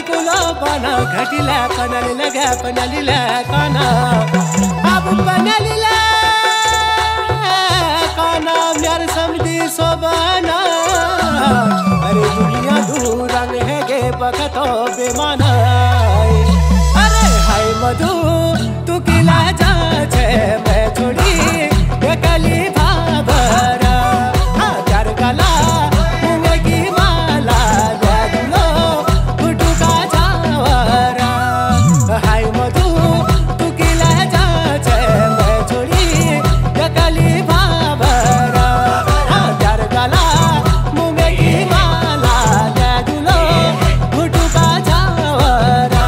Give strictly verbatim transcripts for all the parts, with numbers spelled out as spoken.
कुलो बना घटिला कनल लगा पनलिला काना अब पनलिला काना म्यार समझी सोबाना अरे दुनिया दूर रंग है गे बकतो बेमाना अरे हाय मधु तू किला जा छे मैं छोड़ी बेकली भाभरा हाँ चार गला मुँह की माला जादुलो फुटू का जावरा हाय मधु तू किला जा छे मैं छोड़ी बेकली भाभरा हाँ चार गला मुँह की माला जादुलो फुटू का जावरा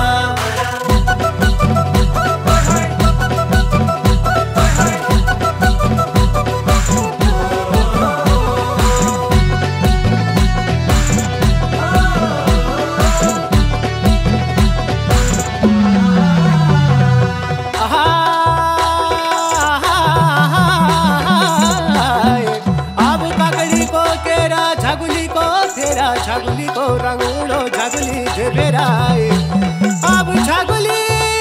झगुली को फेरा झगुली को रंगूलो झगुली धेभेराए अब झगुली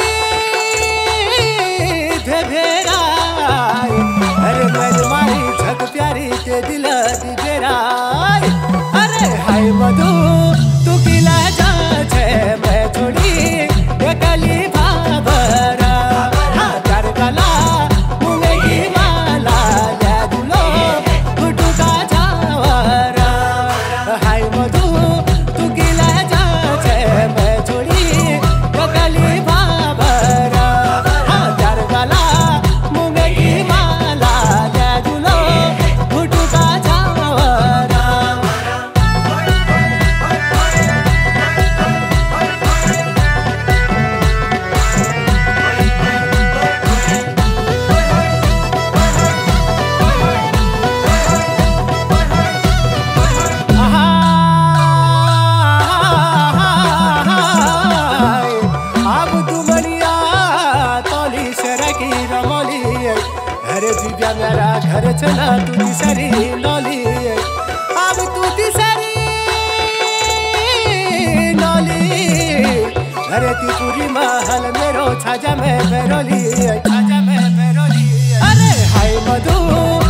धेभेराए अरे मन मारी झग प्यारी के दिल दिबेराए अरे हाय मधु तू किला जा छे मैं छोड़ी बेकली भाभरा हाँ चार गला मुँह की माला जादुलो फुटू का जावरा हाय मधु तू किला जा छे मैं छोड़ी बेकली भाभरा हाँ चार गला मुँह की माला जादुलो फुटू का जावरा अरे दिव्या मेरा घर चला तू तीसरी लौली अब तू तीसरी लौली अरे त्रिपुरी महल मेरो छाजा में बेरोली छाजा में बेरोली अरे हाय मधु